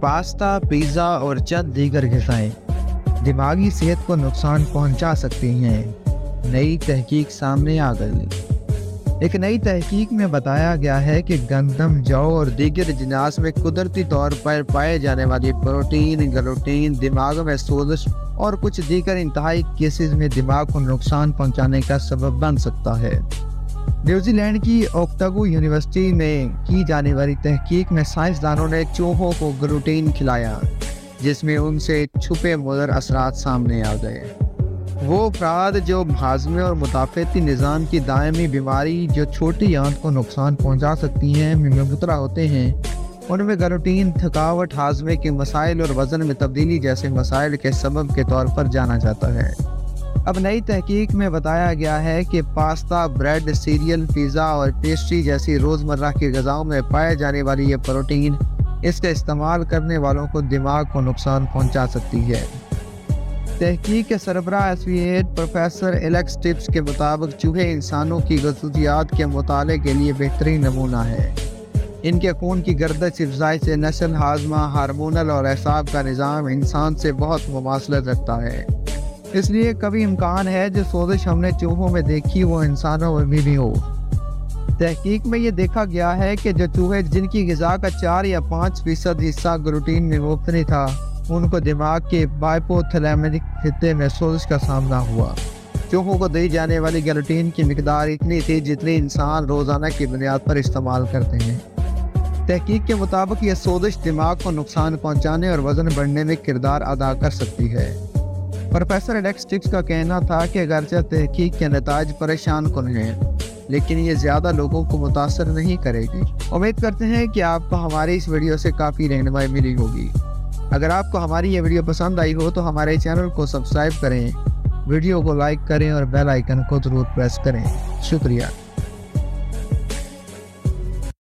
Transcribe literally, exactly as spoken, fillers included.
Pasta, pizza اور چند دیگر غذائیں دماغی صحت کو نقصان پہنچا سکتی ہیں۔ نئی تحقیق سامنے آ گئی۔ ایک نئی تحقیق میں بتایا گیا ہے کہ گندم، جو اور دیگر اجناس میں قدرتی طور پر پائے جانے والی پروٹین گلوٹین دماغ میں سوزش اور کچھ دیگر انتہائی کیسز میں دماغ کو نقصان پہنچانے کا سبب بن سکتا ہے۔ نیوزی لینڈ کی اوکٹاگو یونیورسٹی میں کی جانے والی تحقیق میں سائنسدانوں نے چوہوں کو گلوٹین کھلایا، جس میں ان سے چھپے مضر اثرات سامنے آ گئے۔ وہ افراد جو ہاضمے اور مدافعتی نظام کی دائمی بیماری جو چھوٹی آنت کو نقصان پہنچا سکتی ہیں میں مبتلا ہوتے ہیں، ان میں گلوٹین تھکاوٹ، ہاضمے کے مسائل اور وزن میں تبدیلی جیسے مسائل کے سبب کے طور پر جانا جاتا ہے۔ اب نئی تحقیق میں بتایا گیا ہے کہ پاستا، بریڈ، سیریل، پیزا اور پیسٹری جیسی روزمرہ کی غذاؤں میں پائے جانے والی یہ پروٹین اس کا استعمال کرنے والوں کو دماغ کو نقصان پہنچا سکتی ہے۔ تحقیق کے سربراہ ایسوسییٹ پروفیسر ایلیکس ٹپس کے مطابق چوہے انسانوں کی خصوصیات کے مطالعے کے لیے بہترین نمونہ ہے۔ ان کے خون کی گردش افزائی سے نسل، ہاضمہ، ہارمونل اور اعصاب کا نظام انسان سے بہت مماثلت رکھتا ہے۔ اس لیے کبھی امکان ہے جو سوزش ہم نے چوہوں میں دیکھی وہ انسانوں میں بھی ہو۔ تحقیق میں یہ دیکھا گیا ہے کہ جو چوہے جن کی غذا کا چار یا پانچ فیصد حصہ گلوٹین میں مبتنی تھا، ان کو دماغ کے ہائپوتھیلیمک خطے میں سوزش کا سامنا ہوا۔ چوہوں کو دی جانے والی گلوٹین کی مقدار اتنی تھی جتنی انسان روزانہ کی بنیاد پر استعمال کرتے ہیں۔ تحقیق کے مطابق یہ سوزش دماغ کو نقصان پہنچانے اور وزن بڑھنے میں کردار ادا کر سکتی ہے۔ پروفیسر ایلیکس ٹپس کا کہنا تھا کہ اگرچہ تحقیق کے نتائج پریشان کن ہیں، لیکن یہ زیادہ لوگوں کو متاثر نہیں کرے گی۔ امید کرتے ہیں کہ آپ کو ہماری اس ویڈیو سے کافی رہنمائی ملی ہوگی۔ اگر آپ کو ہماری یہ ویڈیو پسند آئی ہو تو ہمارے چینل کو سبسکرائب کریں، ویڈیو کو لائک کریں اور بیل آئیکن کو ضرور پریس کریں۔ شکریہ۔